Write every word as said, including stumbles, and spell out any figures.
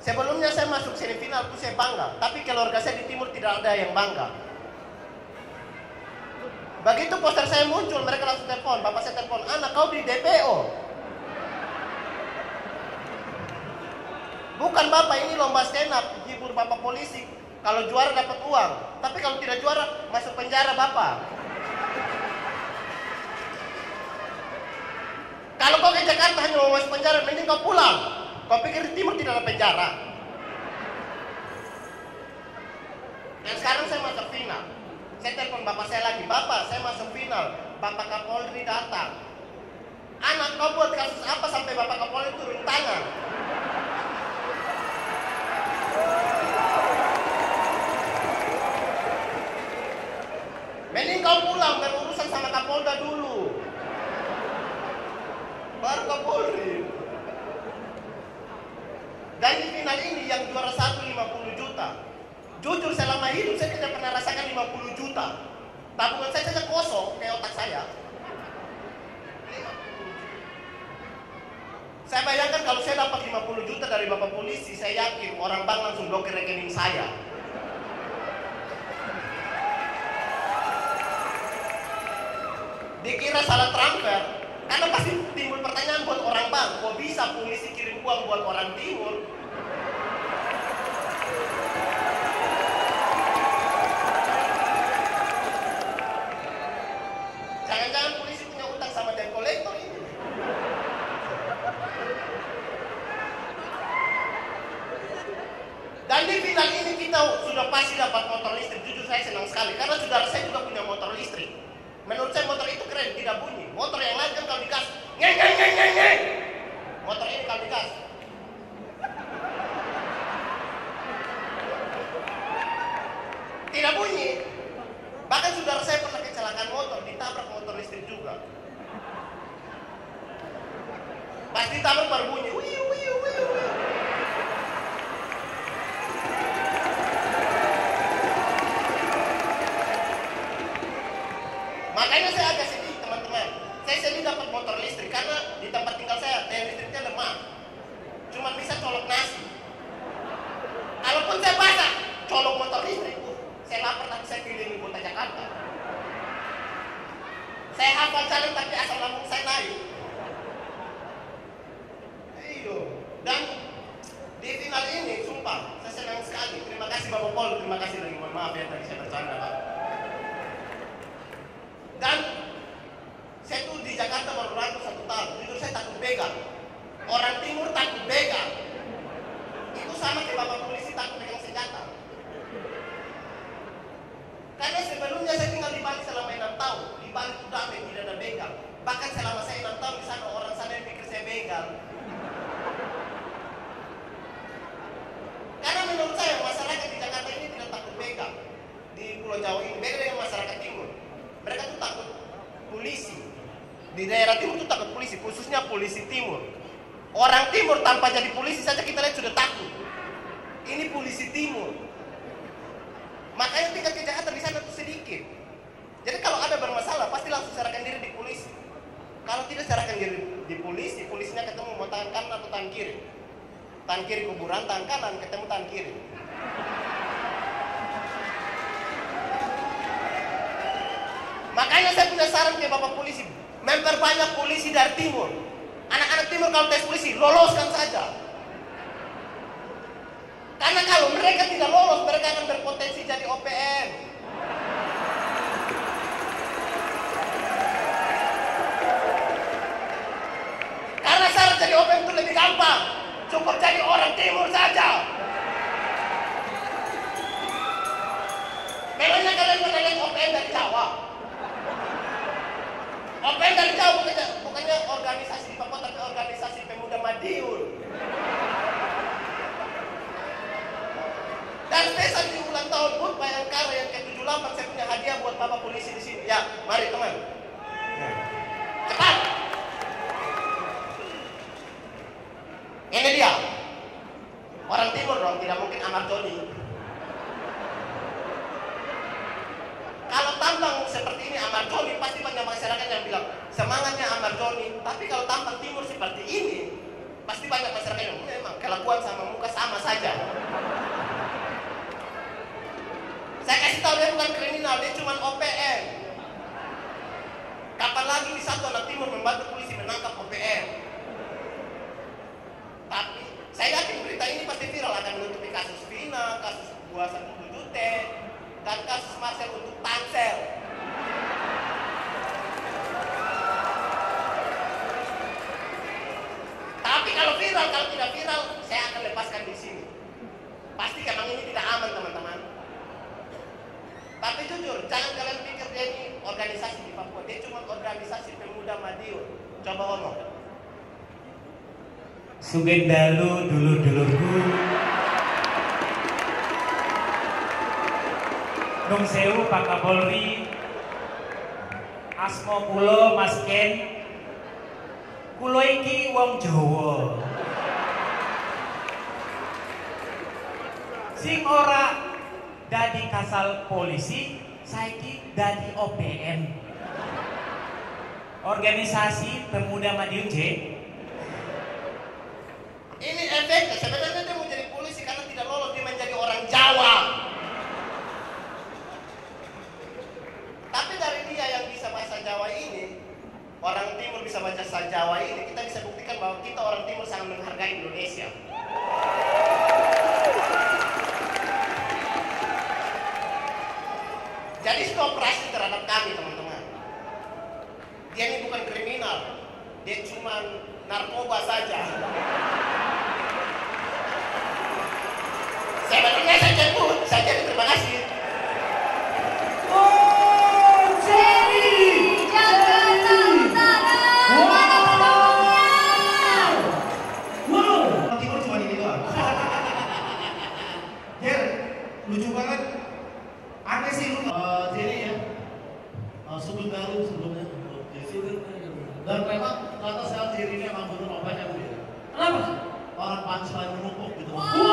Sebelumnya saya masuk semifinal itu saya bangga, tapi keluarga saya di timur tidak ada yang bangga. Begitu poster saya muncul, mereka langsung telepon, bapak saya telepon, anak kau di D P O. Bukan bapak, ini lomba stand up, hibur bapak polisi. Kalau juara dapat uang, tapi kalau tidak juara masuk penjara bapak. Kalau kau ke Jakarta hanya mau masuk penjara, mending kau pulang. Kau pikir di timur tidak ada penjara? Dan sekarang saya masuk final. Saya telepon bapak saya lagi, bapak saya masuk final. Bapak Kapolri datang. Anak kau buat kasus apa sampai bapak Kapolri turun tangan? Mending kau pulang berurusan sama Kapolda dulu, baru Kapolri. Dan di final ini yang juara satu lima puluh juta. Jujur selama hidup saya tidak pernah rasakan lima puluh juta. Tabungan saya saja kosong kayak otak saya. Saya bayangkan kalau saya dapat lima puluh juta dari bapak polisi, saya yakin orang bank langsung blokir rekening saya. Dikira salah transfer, karena pasti timbul pertanyaan buat orang bank, kok bisa polisi kirim uang buat orang timur? Jangan-jangan polisi punya utang sama debt collector ini. Dan di final ini kita sudah pasti dapat motor listrik. Jujur saya senang sekali, karena saudara saya juga punya motor listrik. Menurut saya motor itu keren, tidak bunyi. Motor yang lain kan kalau digas, ngeng ngeng ngeng ngeng ngeng. Motor ini kalau digas, tidak bunyi. Bahkan saudara saya pernah kecelakaan motor, ditabrak motor listrik juga. Pas ditabrak baru bunyi, wiu wiu wiu wiu. Makanya saya agak sedih teman-teman. Saya sedih dapat motor listrik karena di tempat tinggal saya daya listriknya lemah. Cuma bisa colok nasi. Kalaupun saya basah, colok motor listrik. Uh, saya lapar tapi saya pilih kota Jakarta. Saya hafal jalan tapi asal lambung saya naik. Iyo. Dan di final ini, sumpah, saya senang sekali. Terima kasih Bapak Pol, terima kasih lagi. Mohon maaf ya tadi saya bercanda Pak. Dan saya tuh di Jakarta baru rantau satu tahun. Jujur saya takut begal. Orang timur takut begal. Itu sama kayak bapak polisi takut pegang senjata. Karena sebelumnya saya tinggal di Bali selama enam tahun. Di Bali itu damai, tidak ada begal. Bahkan selama saya enam tahun di sana, orang sana yang pikir saya begal. Karena menurut saya masyarakat di Jakarta ini tidak takut begal. Di Pulau Jawa ini beda dengan masyarakat timur. Mereka tuh takut polisi. Di daerah timur tuh takut polisi, khususnya polisi timur. Orang timur tanpa jadi polisi saja kita lihat sudah takut. Ini polisi timur. Makanya tingkat kejahatan di sana tuh sedikit. Jadi kalau ada bermasalah pasti langsung serahkan diri di polisi. Kalau tidak serahkan diri di polisi, polisinya ketemu mau tangan kanan atau tangan kiri. Tangan kiri kuburan, tangan kanan ketemu tangan kiri. Makanya saya punya saran ke bapak polisi, memperbanyak polisi dari timur. Anak-anak timur kalau tes polisi, loloskan saja. Karena kalau mereka tidak lolos, mereka akan berpotensi jadi O P M. Karena syarat jadi O P M itu lebih gampang, cukup jadi orang timur saja. Memangnya kalian pernah lihat O P M dari Jawa? O P M dari Jawa bukannya, bukannya organisasi di Papua, tapi organisasi pemuda Madiun. Dan spesial di ulang tahun Bud Bayangkara yang ke tujuh puluh delapan saya punya hadiah buat bapak polisi di sini. Ya, mari teman. Cepat. Ini dia. Orang timur dong, tidak mungkin Amar Joni. Kalau tampang seperti ini Amar Joni, pasti banyak masyarakat yang bilang semangatnya Amar Joni. Tapi kalau tampang timur seperti ini, pasti banyak masyarakat yang memang kelakuan sama muka sama saja. Saya kasih tahu dia bukan kriminal, dia cuma O P M. Kapan lagi di satu anak timur membantu polisi menangkap O P M? Tapi saya yakin berita ini pasti viral, akan menutupi kasus Vina, kasus Buah Satu Jute, dan kasus Marcel untuk Tangsel. Tapi kalau viral, kalau tidak viral, saya akan lepaskan di sini. Pasti memang ini tidak aman, teman-teman. Tapi jujur, jangan kalian pikir dia ini organisasi di Papua. Dia cuma organisasi pemuda Madiun. Coba ngomong. Sugeng dalu dulur-dulurku. Nung sewu Pak Kapolri. Asmo kulo Mas Ken. Kulo iki wong Jawa. Sing ora dadi kasal polisi, saiki dadi O P M. Organisasi Pemuda Madiun J. Ini efeknya, sebenarnya dia mau jadi polisi karena tidak lolos, dia menjadi orang Jawa. Tapi dari dia yang bisa bahasa Jawa ini, orang Timur bisa bahasa Jawa ini, kita bisa buktikan bahwa kita orang Timur sangat menghargai Indonesia. Jadi stop operasi terhadap kami, teman-teman. Dia ini bukan kriminal, dia cuma narkoba saja. Sebenarnya saya jemput, saya jadi terima kasih. Oh, Jerry! Jakarta Utara! Mana pendukungnya? Wow! Timur cuma ini doang. Jer, lucu banget. Aneh sih lu. Uh, jadi ya, uh, sebelum baru sebelumnya. Dan memang ternyata sekarang Jerry ini emang bener obatnya bu ya. Kenapa? Orang punchline menumpuk gitu. Wow.